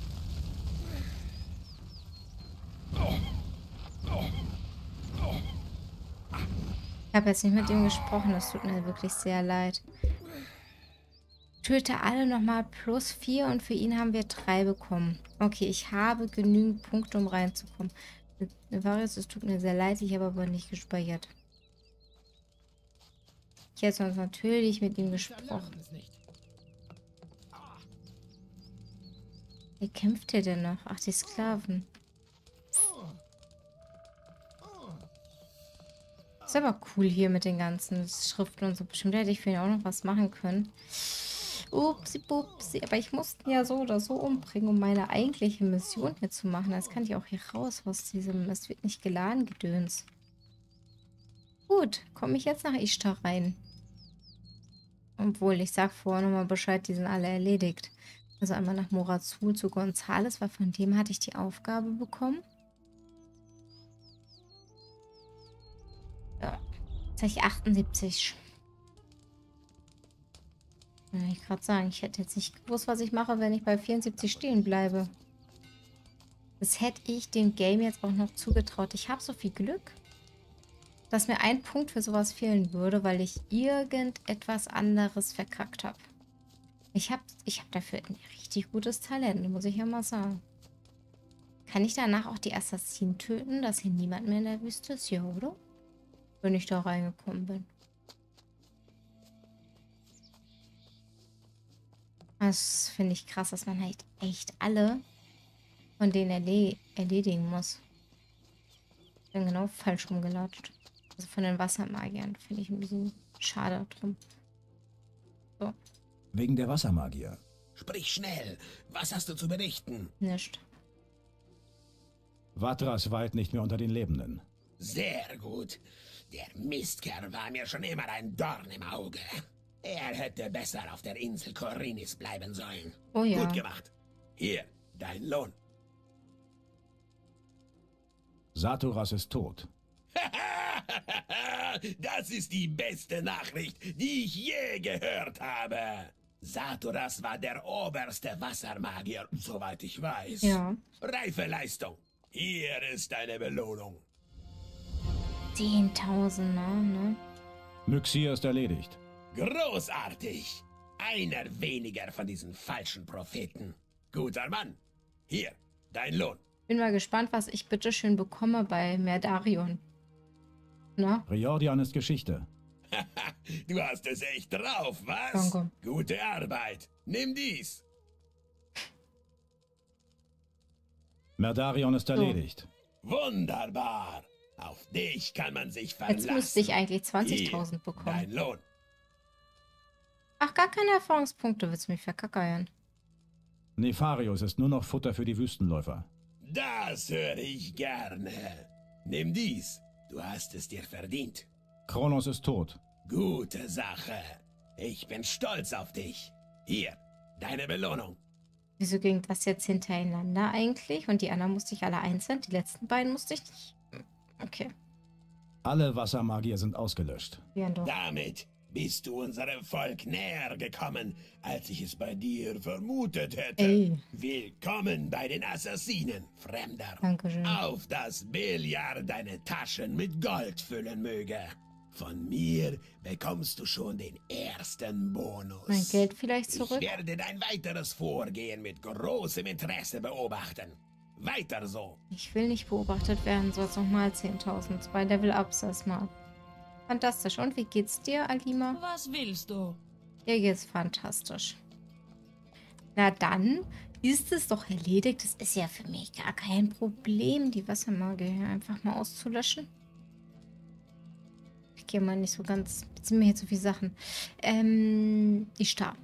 Speaker 1: Ich habe jetzt nicht mit ihm gesprochen, das tut mir wirklich sehr leid. Töte alle nochmal plus vier und für ihn haben wir drei bekommen. Okay, ich habe genügend Punkte, um reinzukommen. Nefarius, es tut mir sehr leid, ich habe aber nicht gespeichert. Ich hätte sonst natürlich mit ihm gesprochen. Wer kämpft hier denn noch? Ach, die Sklaven. Ist aber cool hier mit den ganzen Schriften und so. Bestimmt hätte ich für ihn auch noch was machen können. Upsi, pupsi. Aber ich musste ihn ja so oder so umbringen, um meine eigentliche Mission hier zu machen. Das kann ich auch hier raus aus diesem... Es wird nicht geladen, Gedöns. Gut, komme ich jetzt nach Ishtar rein. Obwohl, ich sag vorher nochmal Bescheid, die sind alle erledigt. Also einmal nach Morazul zu Gonzales, weil von dem hatte ich die Aufgabe bekommen. Ja, jetzt habe ich achtundsiebzig. Ja, ich gerade sagen, ich hätte jetzt nicht gewusst, was ich mache, wenn ich bei vierundsiebzig stehen bleibe. Das hätte ich dem Game jetzt auch noch zugetraut. Ich habe so viel Glück, dass mir ein Punkt für sowas fehlen würde, weil ich irgendetwas anderes verkackt habe. Ich habe ich hab dafür ein richtig gutes Talent, muss ich ja mal sagen. Kann ich danach auch die Assassinen töten, dass hier niemand mehr in der Wüste ist? Ja, oder? Wenn ich da reingekommen bin. Das finde ich krass, dass man halt echt alle von denen erle erledigen muss. Ich bin genau falsch rumgelatscht. Also von den Wassermagiern finde ich ein bisschen schade drum. So,
Speaker 4: Wegen der Wassermagier.
Speaker 6: Sprich schnell. Was hast du zu berichten?
Speaker 1: nicht.
Speaker 4: Vatras weilt nicht mehr unter den Lebenden.
Speaker 6: Sehr gut. Der Mistkerl war mir schon immer ein Dorn im Auge. Er hätte besser auf der Insel Korinis bleiben sollen.
Speaker 1: Oh ja.
Speaker 6: Gut gemacht. Hier, dein Lohn.
Speaker 4: Saturas ist tot.
Speaker 6: Das ist die beste Nachricht, die ich je gehört habe. Saturas war der oberste Wassermagier, soweit ich weiß.
Speaker 1: Ja.
Speaker 6: Reife Leistung. Hier ist deine Belohnung.
Speaker 1: Zehntausender, ne?
Speaker 4: Myxir ist erledigt.
Speaker 6: Großartig. Einer weniger von diesen falschen Propheten. Guter Mann. Hier, dein Lohn.
Speaker 1: Bin mal gespannt, was ich bitteschön bekomme bei Merdarion. Na?
Speaker 4: Riordan ist Geschichte.
Speaker 6: Du hast es echt drauf, was?
Speaker 1: Danke.
Speaker 6: Gute Arbeit. Nimm dies.
Speaker 4: Merdarion ist erledigt.
Speaker 6: Wunderbar. Auf dich kann man sich verlassen.
Speaker 1: Jetzt müsste ich eigentlich zwanzigtausend bekommen.
Speaker 6: Dein Lohn.
Speaker 1: Ach, gar keine Erfahrungspunkte, willst du mich verkackeiern?
Speaker 4: Nefarius ist nur noch Futter für die Wüstenläufer.
Speaker 6: Das höre ich gerne. Nimm dies. Du hast es dir verdient.
Speaker 4: Kronos ist tot.
Speaker 6: Gute Sache. Ich bin stolz auf dich. Hier, deine Belohnung.
Speaker 1: Wieso ging das jetzt hintereinander eigentlich? Und die anderen musste ich alle einzeln? Die letzten beiden musste ich nicht? Okay.
Speaker 4: Alle Wassermagier sind ausgelöscht.
Speaker 1: Ja, doch.
Speaker 6: Damit bist du unserem Volk näher gekommen, als ich es bei dir vermutet hätte.
Speaker 1: Ey.
Speaker 6: Willkommen bei den Assassinen, Fremder.
Speaker 1: Dankeschön.
Speaker 6: Auf das Billard deine Taschen mit Gold füllen möge. Von mir bekommst du schon den ersten Bonus.
Speaker 1: Mein Geld vielleicht zurück?
Speaker 6: Ich werde dein weiteres Vorgehen mit großem Interesse beobachten. Weiter so.
Speaker 1: Ich will nicht beobachtet werden, sonst nochmal zehntausend. Zwei Level-Ups erstmal. Fantastisch. Und wie geht's dir, Alima?
Speaker 7: Was willst du?
Speaker 1: Dir geht's fantastisch. Na dann ist es doch erledigt. Das ist ja für mich gar kein Problem, die Wassermagie hier einfach mal auszulöschen. Ich gehe mal nicht so ganz... Jetzt sind mir hier zu viele Sachen. Ähm, die Star.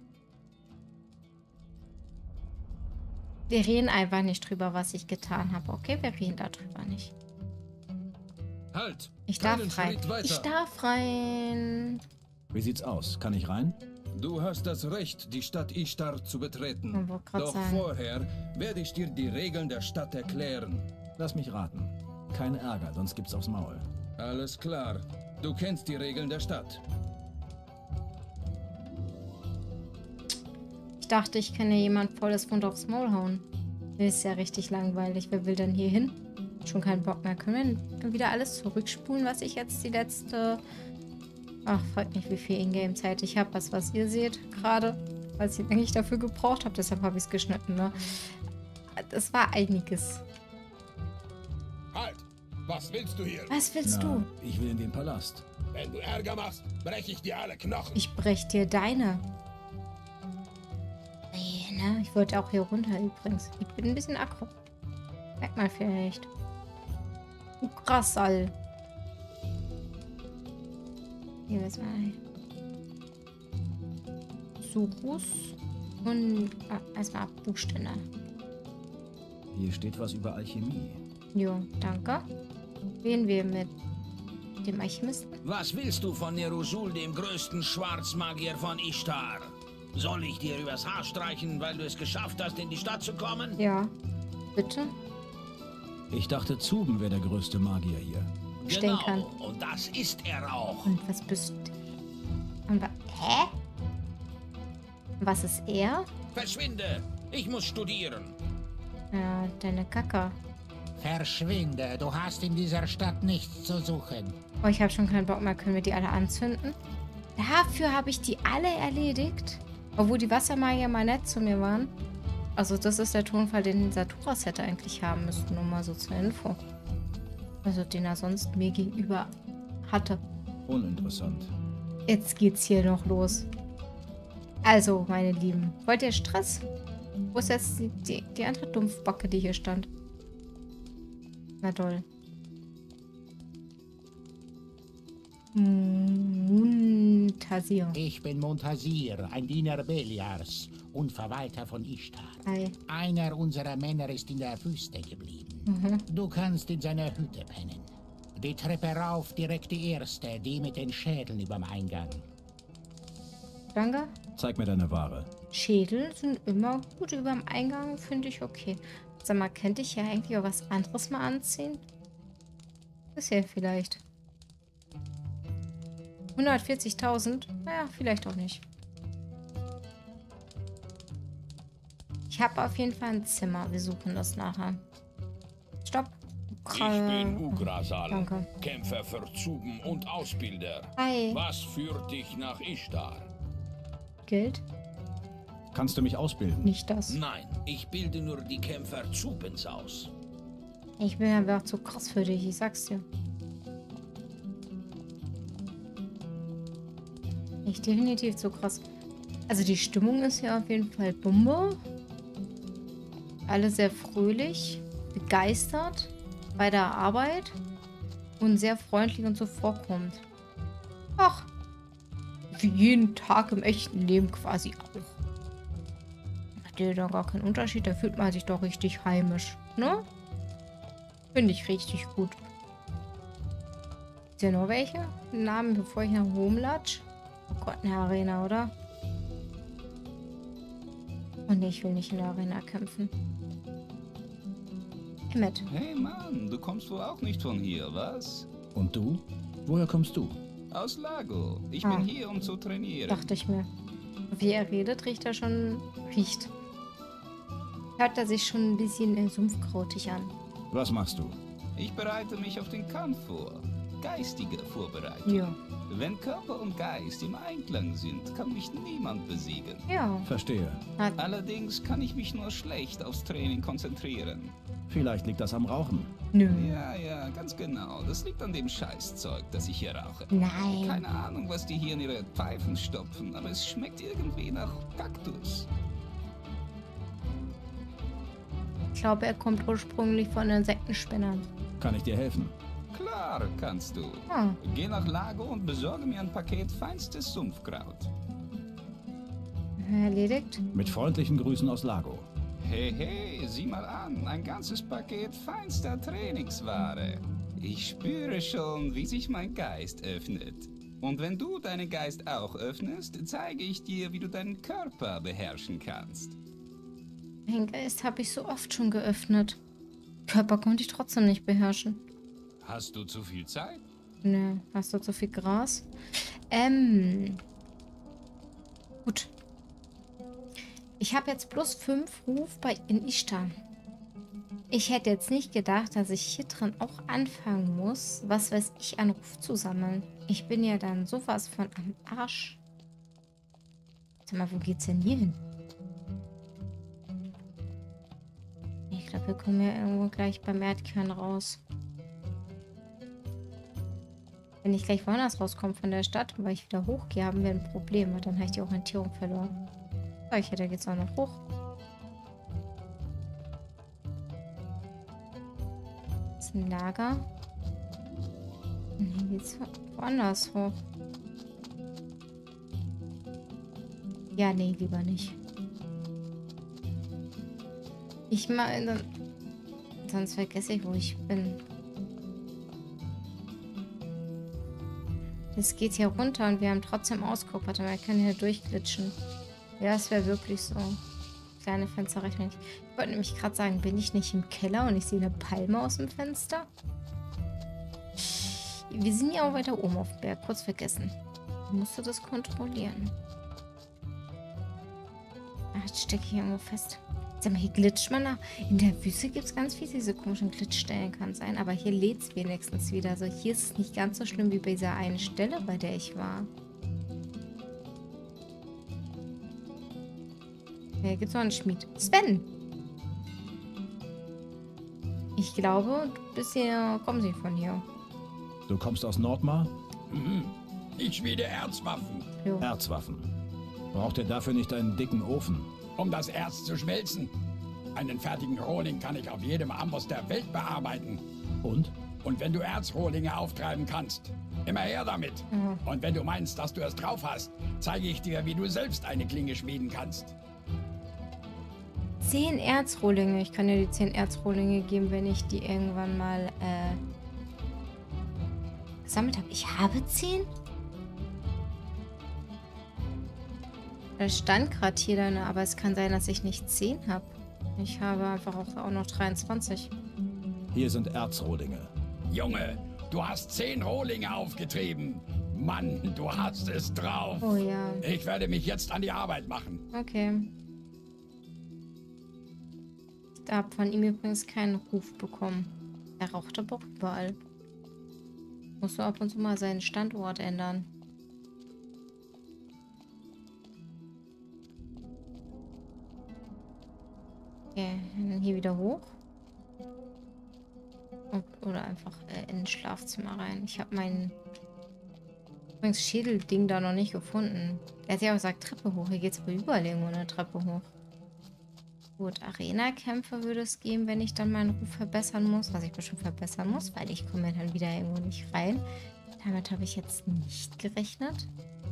Speaker 1: Wir reden einfach nicht drüber, was ich getan habe. Okay, wir reden darüber nicht.
Speaker 8: Halt!
Speaker 1: Ich darf
Speaker 8: Keinen
Speaker 1: rein.
Speaker 8: Schritt weiter.
Speaker 1: Ich darf rein.
Speaker 4: Wie sieht's aus? Kann ich rein?
Speaker 8: Du hast das Recht, die Stadt Ishtar zu betreten.
Speaker 1: Ich wollte grad
Speaker 8: Doch
Speaker 1: sagen.
Speaker 8: vorher werde ich dir die Regeln der Stadt erklären.
Speaker 4: Lass mich raten. Kein Ärger, sonst gibt's aufs Maul.
Speaker 8: Alles klar. Du kennst die Regeln der Stadt.
Speaker 1: Ich dachte, ich kann ja jemand volles Mund aufs Maul hauen. Das ist ja richtig langweilig. Wer will denn hier hin? Schon keinen Bock mehr. Können wir dann wieder alles zurückspulen, was ich jetzt die letzte... Ach, fragt mich, wie viel Ingame-Zeit ich habe. Was, was ihr seht gerade. Weil ich eigentlich dafür gebraucht habe. Deshalb habe ich es geschnitten, ne? Das war einiges.
Speaker 2: Halt! Was willst du hier?
Speaker 1: Was willst
Speaker 4: Na,
Speaker 1: du?
Speaker 4: ich will in den Palast.
Speaker 2: Wenn du Ärger machst, breche ich dir alle Knochen.
Speaker 1: Ich brech dir deine. Nee, ne? Ich wollte auch hier runter übrigens. Ich bin ein bisschen aggro. Merkt man vielleicht. Oh, krass, all. Hier ist mal. Surus. Und ah, erstmal Buchstaben.
Speaker 4: Hier steht was über Alchemie.
Speaker 1: Jo, danke. Wählen wir mit dem Alchemisten.
Speaker 5: Was willst du von Nerusul, dem größten Schwarzmagier von Ishtar? Soll ich dir übers Haar streichen, weil du es geschafft hast, in die Stadt zu kommen?
Speaker 1: Ja, bitte.
Speaker 4: Ich dachte, Zuben wäre der größte Magier hier.
Speaker 1: Stehen kann.
Speaker 5: Genau, und das ist er auch.
Speaker 1: Und was bist du? Und wa Hä? Was ist er?
Speaker 5: Verschwinde! Ich muss studieren.
Speaker 1: Ja, deine Kacke.
Speaker 3: Verschwinde, du hast in dieser Stadt nichts zu suchen.
Speaker 1: Oh, ich habe schon keinen Bock mehr. Können wir die alle anzünden? Dafür habe ich die alle erledigt. Obwohl die Wassermagier mal nett zu mir waren. Also das ist der Tonfall, den Saturas hätte eigentlich haben müssen. Nur mal so zur Info. Also den er sonst mir gegenüber hatte.
Speaker 4: Uninteressant.
Speaker 1: Jetzt geht's hier noch los. Also, meine Lieben. Wollt ihr Stress? Wo ist jetzt die, die, die andere Dumpfbacke, die hier stand? Na toll. Muntasir.
Speaker 3: Ich bin Muntasir, ein Diener Beliars und Verwalter von Ishtar.
Speaker 1: Hi.
Speaker 3: Einer unserer Männer ist in der Wüste geblieben.
Speaker 1: Mhm.
Speaker 3: Du kannst in seiner Hütte pennen. Die Treppe rauf, direkt die erste, die mit den Schädeln überm Eingang.
Speaker 1: Danke.
Speaker 4: Zeig mir deine Ware.
Speaker 1: Schädel sind immer gut überm Eingang, finde ich okay. Sag mal, könnte ich ja eigentlich auch was anderes mal anziehen? Das hier vielleicht. hundertvierzigtausend? Naja, vielleicht auch nicht. Ich habe auf jeden Fall ein Zimmer. Wir suchen das nachher. Stopp.
Speaker 2: Ich bin Ugrasal,
Speaker 1: Danke.
Speaker 2: Kämpfer für Zuben und Ausbilder.
Speaker 1: Hi.
Speaker 2: Was führt dich nach Ishtar?
Speaker 1: Geld?
Speaker 4: Kannst du mich ausbilden?
Speaker 1: Nicht das.
Speaker 5: Nein, ich bilde nur die Kämpfer Zubens aus.
Speaker 1: Ich bin aber auch zu krass für dich, ich sag's dir. Ich definitiv zu krass. Also die Stimmung ist ja auf jeden Fall Bombe. Alle sehr fröhlich, begeistert bei der Arbeit und sehr freundlich und zuvorkommend. Ach, wie jeden Tag im echten Leben quasi auch. Macht dir da gar keinen Unterschied, da fühlt man sich doch richtig heimisch, ne? Finde ich richtig gut. Ist ja noch welche? Namen, bevor ich nach Home latsch? Oh Gott, eine Arena, oder? Oh ne, ich will nicht in der Arena kämpfen. Emmet.
Speaker 7: Hey Mann, du kommst wohl auch nicht von hier, was?
Speaker 4: Und du? Woher kommst du?
Speaker 7: Aus Lago. Ich
Speaker 1: Ah.
Speaker 7: bin hier, um zu trainieren.
Speaker 1: Dachte ich mir. Wie er redet, riecht er schon... Riecht. Hört er sich schon ein bisschen äh, sumpfkrautig an.
Speaker 4: Was machst du?
Speaker 7: Ich bereite mich auf den Kampf vor. Geistige Vorbereitung.
Speaker 1: Ja.
Speaker 7: Wenn Körper und Geist im Einklang sind, kann mich niemand besiegen.
Speaker 1: Ja.
Speaker 4: Verstehe.
Speaker 1: Hat,
Speaker 7: Allerdings kann ich mich nur schlecht aufs Training konzentrieren.
Speaker 4: Vielleicht liegt das am Rauchen.
Speaker 1: nö.
Speaker 7: Ja, ja, ganz genau. Das liegt an dem Scheißzeug, das ich hier rauche.
Speaker 1: Nein.
Speaker 7: Keine Ahnung, was die hier in ihre Pfeifen stopfen, aber es schmeckt irgendwie nach Kaktus.
Speaker 1: Ich glaube, er kommt ursprünglich von Insektenspinnern.
Speaker 4: Kann ich dir helfen?
Speaker 7: Klar kannst du.
Speaker 1: Ah,
Speaker 7: Geh nach Lago und besorge mir ein Paket feinstes Sumpfkraut.
Speaker 1: erledigt.
Speaker 4: Mit freundlichen Grüßen aus Lago.
Speaker 7: Hey, hey, sieh mal an, ein ganzes Paket feinster Trainingsware. Ich spüre schon, wie sich mein Geist öffnet. Und wenn du deinen Geist auch öffnest, zeige ich dir, wie du deinen Körper beherrschen kannst.
Speaker 1: Mein Geist habe ich so oft schon geöffnet. Körper konnte ich trotzdem nicht beherrschen.
Speaker 7: Hast du zu viel Zeit?
Speaker 1: Nö, hast du zu viel Gras? Ähm. Gut. Ich habe jetzt plus fünf Ruf bei in Ishtar. Ich hätte jetzt nicht gedacht, dass ich hier drin auch anfangen muss, was weiß ich, an Ruf zu sammeln. Ich bin ja dann sowas von am Arsch. Sag mal, wo geht's denn hier hin? Ich glaube, wir kommen ja irgendwo gleich beim Erdkern raus. Wenn ich gleich woanders rauskomme von der Stadt, weil ich wieder hochgehe, haben wir ein Problem. Und dann habe ich die Orientierung verloren. Oh, ich hätte jetzt auch noch hoch. Das ist ein Lager. Und hier geht's woanders hoch. Ja, nee, lieber nicht. Ich meine, sonst vergesse ich, wo ich bin. Das geht hier runter und wir haben trotzdem Ausguck. Warte mal, wir können hier durchglitschen. Ja, es wäre wirklich so. Kleine Fenster reichen nicht. Ich wollte nämlich gerade sagen, bin ich nicht im Keller und ich sehe eine Palme aus dem Fenster? Wir sind ja auch weiter oben auf dem Berg. Kurz vergessen. Ich musste das kontrollieren. jetzt stecke ich irgendwo fest. Sag mal, hier glitscht man nach. In der Wüste gibt es ganz viele diese komischen Glitchstellen, kann sein. Aber hier lädt es wenigstens wieder. Also hier ist es nicht ganz so schlimm wie bei dieser einen Stelle, bei der ich war. Hier gibt es noch einen Schmied. Sven! Ich glaube, bisher kommen sie von hier.
Speaker 4: Du kommst aus Nordmar?
Speaker 6: Mhm. Ich schmiede Erzwaffen.
Speaker 1: Jo.
Speaker 4: Erzwaffen. Braucht ihr dafür nicht einen dicken Ofen?
Speaker 6: Um das Erz zu schmelzen. Einen fertigen Rohling kann ich auf jedem Amboss der Welt bearbeiten.
Speaker 4: Und?
Speaker 6: Und wenn du Erzrohlinge auftreiben kannst, immer her damit.
Speaker 1: Mhm.
Speaker 6: Und wenn du meinst, dass du es drauf hast, zeige ich dir, wie du selbst eine Klinge schmieden kannst.
Speaker 1: Zehn Erzrohlinge. Ich kann dir die zehn Erzrohlinge geben, wenn ich die irgendwann mal äh, gesammelt habe. Ich habe zehn? Das stand gerade hier dann, aber es kann sein, dass ich nicht zehn habe. Ich habe einfach auch, auch noch dreiundzwanzig.
Speaker 4: Hier sind Erzrohlinge.
Speaker 6: Junge, du hast zehn Rohlinge aufgetrieben. Mann, du hast es drauf.
Speaker 1: Oh ja.
Speaker 6: Ich werde mich jetzt an die Arbeit machen.
Speaker 1: Okay. Ich habe von ihm übrigens keinen Ruf bekommen. Er raucht aber auch überall. Muss nur ab und zu mal seinen Standort ändern. Okay, dann hier wieder hoch. Und, oder einfach äh, in ein Schlafzimmer rein. Ich habe mein übrigens Schädelding da noch nicht gefunden. Er hat ja auch gesagt, Treppe hoch. Hier geht es aber überall irgendwo eine Treppe hoch. Gut, Arena-Kämpfe würde es geben, wenn ich dann meinen Ruf verbessern muss. Was ich bestimmt verbessern muss, weil ich komme dann wieder irgendwo nicht rein. Damit habe ich jetzt nicht gerechnet.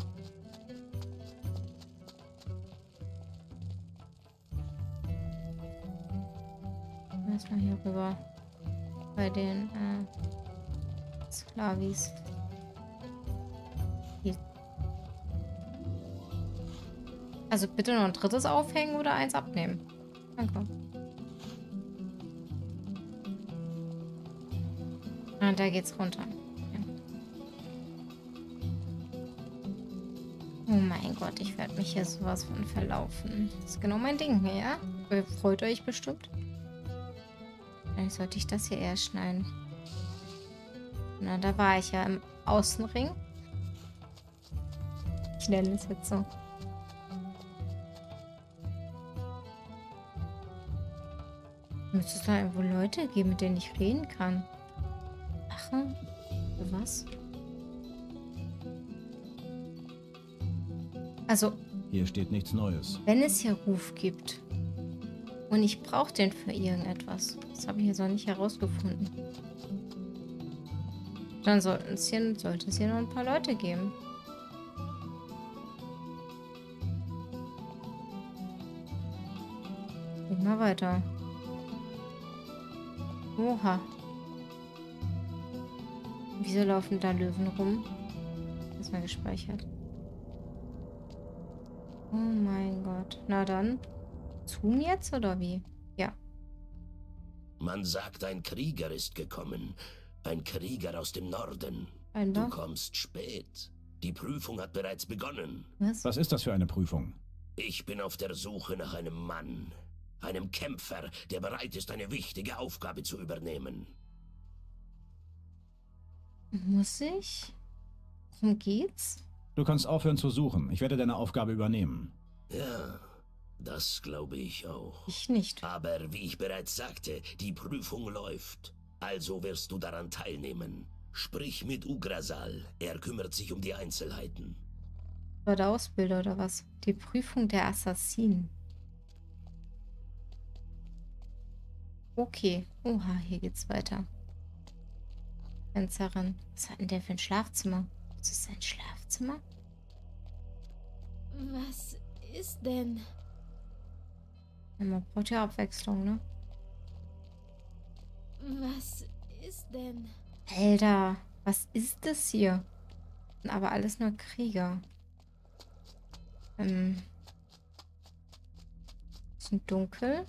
Speaker 1: Erstmal hier rüber. Bei den äh, Sklavis. Hier. Also bitte noch ein drittes aufhängen oder eins abnehmen. Danke. Ah, da geht's runter. Okay. Oh mein Gott, ich werde mich hier sowas von verlaufen. Das ist genau mein Ding hier, ja? Ihr freut euch bestimmt. Vielleicht sollte ich das hier eher schneiden. Na, da war ich ja im Außenring. Ich nenne es jetzt so. Müsste es da irgendwo Leute geben, mit denen ich reden kann? Wache? Für was? Also,
Speaker 4: Hier steht nichts Neues.
Speaker 1: wenn es hier Ruf gibt und ich brauche den für irgendetwas, das habe ich jetzt noch nicht herausgefunden, dann sollten es hier, sollte es hier noch ein paar Leute geben. Gehen wir weiter. Oha. Wieso laufen da Löwen rum? Das ist mal gespeichert. Oh mein Gott. Na dann. Zoom jetzt oder wie? Ja.
Speaker 3: Man sagt, ein Krieger ist gekommen. Ein Krieger aus dem Norden.
Speaker 1: Ein
Speaker 3: Du
Speaker 1: was?
Speaker 3: kommst spät. Die Prüfung hat bereits begonnen.
Speaker 1: Was?
Speaker 4: Was ist das für eine Prüfung?
Speaker 3: Ich bin auf der Suche nach einem Mann. Einem Kämpfer, der bereit ist, eine wichtige Aufgabe zu übernehmen.
Speaker 1: Muss ich? Worum geht's?
Speaker 4: Du kannst aufhören zu suchen. Ich werde deine Aufgabe übernehmen.
Speaker 3: Ja, das glaube ich auch.
Speaker 1: Ich nicht.
Speaker 3: Aber wie ich bereits sagte, die Prüfung läuft. Also wirst du daran teilnehmen. Sprich mit Ugrasal. Er kümmert sich um die Einzelheiten.
Speaker 1: War der Ausbilder oder was? Die Prüfung der Assassinen. Okay. Oha, hier geht's weiter. Tänzerin. Was hat denn der für ein Schlafzimmer? Ist das ein Schlafzimmer?
Speaker 9: Was ist denn?
Speaker 1: Ja, man braucht ja Abwechslung, ne?
Speaker 9: Was ist denn?
Speaker 1: Alter, was ist das hier? Sind aber alles nur Krieger. Ähm. Sind dunkel.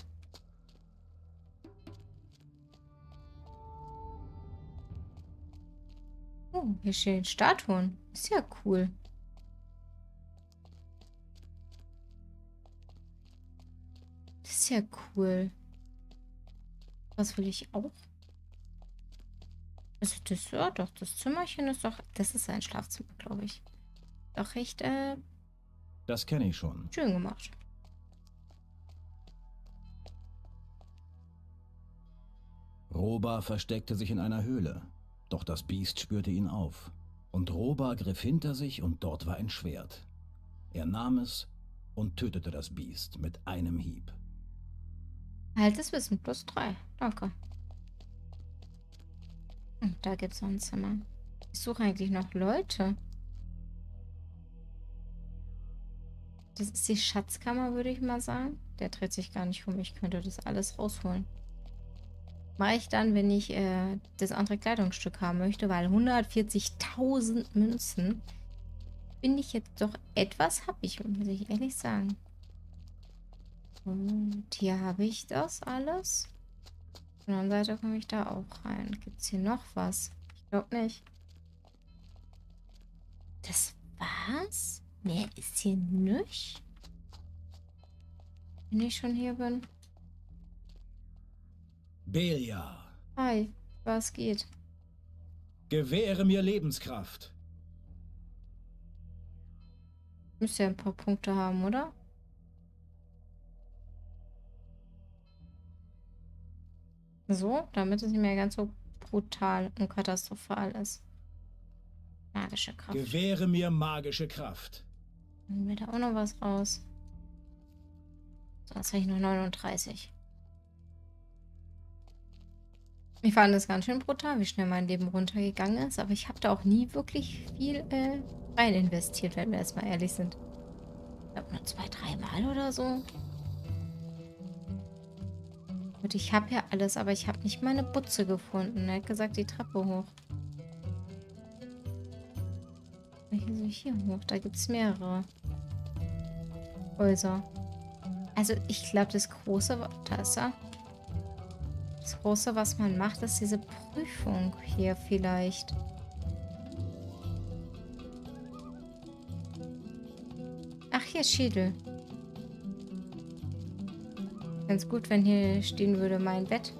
Speaker 1: Oh, hier stehen Statuen. Ist ja cool. ist ja cool. Was will ich auch? Also das, ja doch, das Zimmerchen ist doch, das ist ein Schlafzimmer, glaube ich. Doch recht, äh,
Speaker 4: Das kenne ich schon.
Speaker 1: schön gemacht.
Speaker 4: Roba versteckte sich in einer Höhle, doch das Biest spürte ihn auf. Und Roba griff hinter sich und dort war ein Schwert. Er nahm es und tötete das Biest mit einem Hieb.
Speaker 1: Altes Wissen, plus drei. Danke. Und da gibt's noch ein Zimmer. Ich suche eigentlich noch Leute. Das ist die Schatzkammer, würde ich mal sagen. Der dreht sich gar nicht um. Ich könnte das alles rausholen. Mache ich dann, wenn ich äh, das andere Kleidungsstück haben möchte, weil hundertvierzigtausend Münzen finde ich jetzt doch etwas happig, muss ich ehrlich sagen. Und hier habe ich das alles. Auf der anderen Seite komme ich da auch rein. Gibt es hier noch was? Ich glaube nicht. Das war's? Mehr ist hier nicht. Wenn ich schon hier bin.
Speaker 4: Belia,
Speaker 1: Hi, was geht?
Speaker 4: gewähre mir Lebenskraft.
Speaker 1: Müsst ja ein paar Punkte haben, oder? So, damit es nicht mehr ganz so brutal und katastrophal ist. Magische Kraft.
Speaker 4: Gewähre mir magische Kraft.
Speaker 1: Nehmen wir da auch noch was raus. So, jetzt habe ich nur neununddreißig. Ich fand das ganz schön brutal, wie schnell mein Leben runtergegangen ist. Aber ich habe da auch nie wirklich viel äh, rein investiert, wenn wir erstmal ehrlich sind. Ich glaube nur zwei, drei Mal oder so. Und ich habe ja alles, aber ich habe nicht meine Butze gefunden. Er hat gesagt, die Treppe hoch. Hier, so hier hoch. Da gibt es mehrere Häuser. Also ich glaube, das große... Da ist er. Das Große, was man macht, ist diese Prüfung hier vielleicht. Ach, hier ist Schädel. Ganz gut, wenn hier stehen würde mein Bett.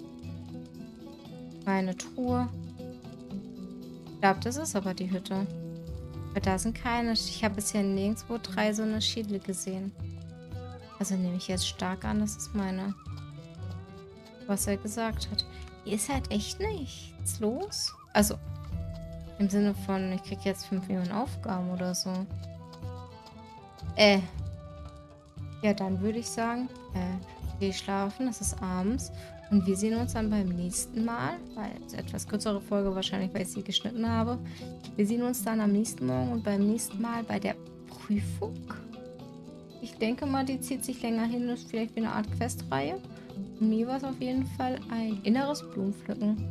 Speaker 1: Meine Truhe. Ich glaube, das ist aber die Hütte. Aber da sind keine. Ich habe bisher nirgendwo drei so eine Schädel gesehen. Also nehme ich jetzt stark an, das ist meine... was er gesagt hat. Hier ist halt echt nichts los. Also, im Sinne von, ich kriege jetzt fünf Millionen Aufgaben oder so. Äh. Ja, dann würde ich sagen, äh, geh schlafen, es ist abends. Und wir sehen uns dann beim nächsten Mal, weil es eine etwas kürzere Folge wahrscheinlich, weil ich sie geschnitten habe. Wir sehen uns dann am nächsten Morgen und beim nächsten Mal bei der Prüfung. Ich denke mal, die zieht sich länger hin, ist vielleicht wie eine Art Questreihe. Mir war es auf jeden Fall ein inneres Blumenpflücken.